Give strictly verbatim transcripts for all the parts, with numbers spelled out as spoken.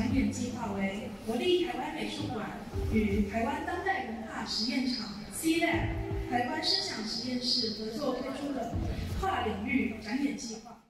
展演计划为国立台湾美术馆与台湾当代文化实验场 C Lab、台湾声响实验室合作推出的跨领域展演计划。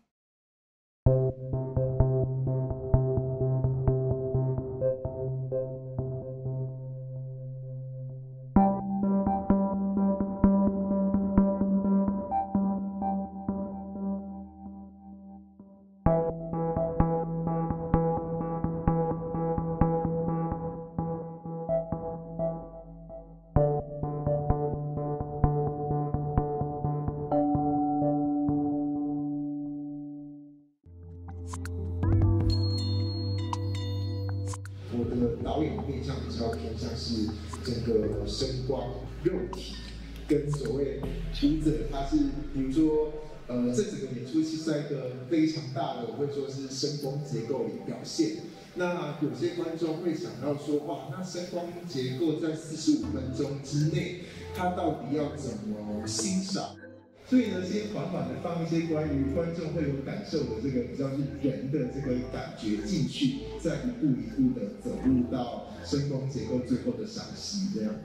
我的导演面向比较偏向是整个声光肉体跟所谓舞者，他是比如说呃这整个演出其实在一个非常大的，我会说是声光结构里表现。那有些观众会想到说，哇，那声光结构在四十五分钟之内，它到底要怎么欣赏？ 所以呢，先缓缓的放一些关于观众会有感受的这个比较是人的这个感觉进去，再一步一步的走入到声光结构最后的赏析这样。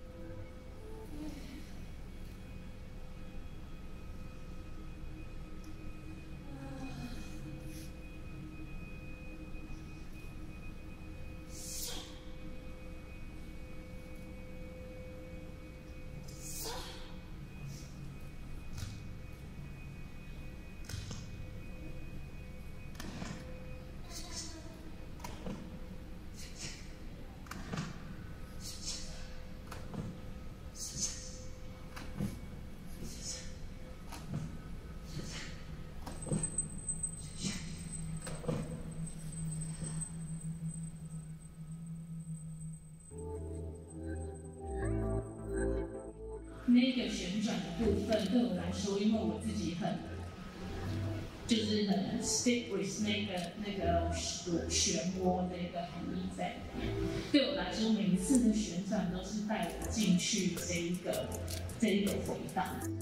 那个旋转的部分对我来说，因为我自己很就是很 stick with 那个那个漩涡那个含义在里面。对我来说，每一次的旋转都是带我进去这一个这一个回荡。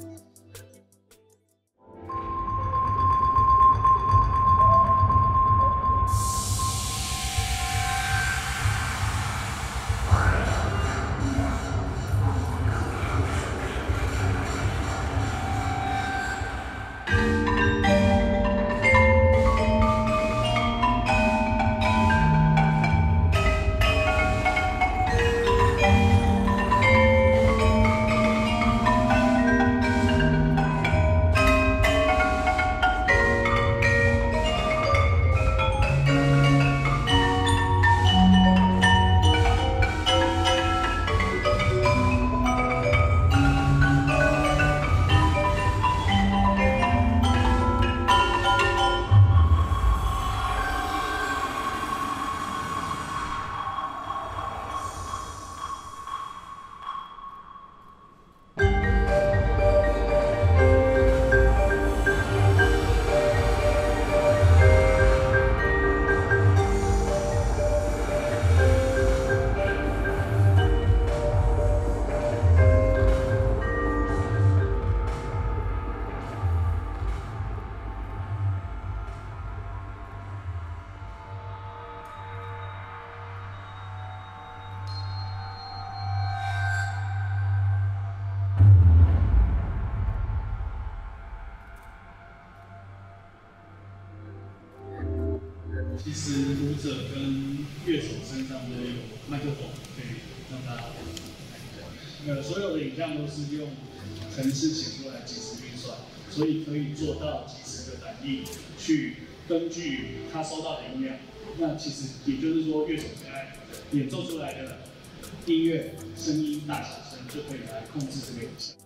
其实舞者跟乐手身上都有麦克风，可以让大家看一下。呃，所有的影像都是用程式写出来即时运算，所以可以做到即时的反应，去根据他收到的音量。那其实也就是说，乐手现在演奏出来的音乐声音大小声，就可以来控制这个影像。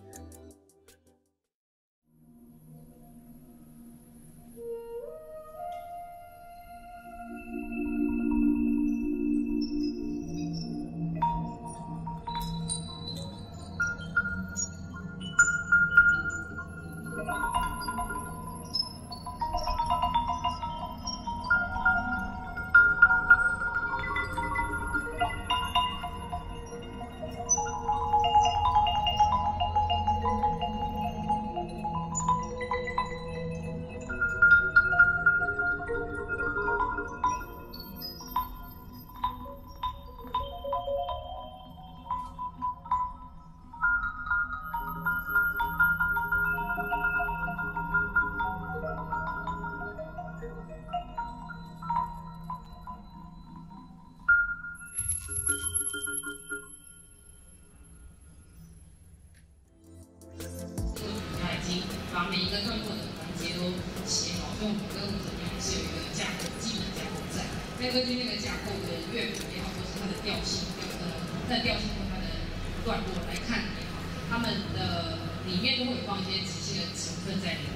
把每一个段落的环节都写好，所以我们跟舞者一样是有一个架构，基本的架构在。那根据那个架构的乐谱也好，或是它的调性，呃，它的调性或它的段落来看也好，它们的里面都会有放一些即兴的成分在里面。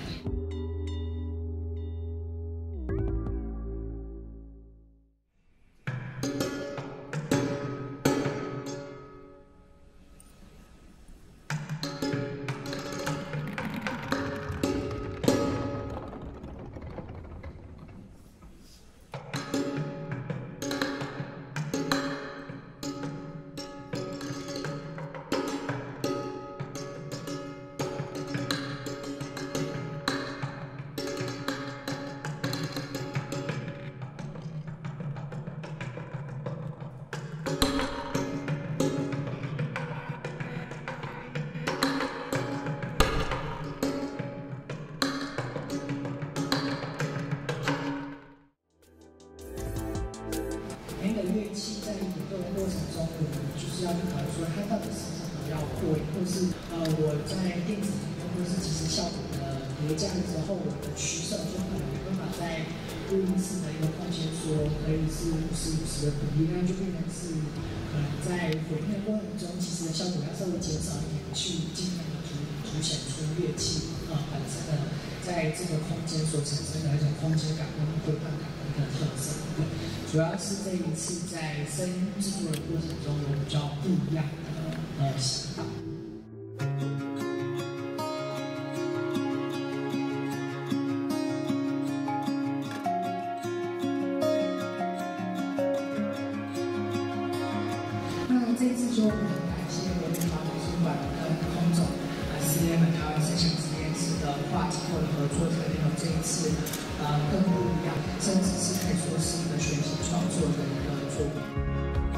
每个乐器在演奏的过程中，我们就是要去考虑说它到底是什么要会，或是呃我在电子里面或是即时效果的叠加的时候，我的取舍就可能没办法在录音室的一个空间说可以是五十五十的比例，那就变成是可能在混音的过程中，其实的效果要稍微减少一点，去尽量的凸凸显出乐器呃本身的在这个空间所产生的一种空间感跟规范感的一个特色。主要是这一次在声音制作的过程中有比较不一样的呃想法。那这一次就很感谢文明华美术馆跟空总呃 C M 台湾声响实验室的跨机构的合作，才能有这一次呃更不一样，甚至是可以说是一个全新创作的一个作品。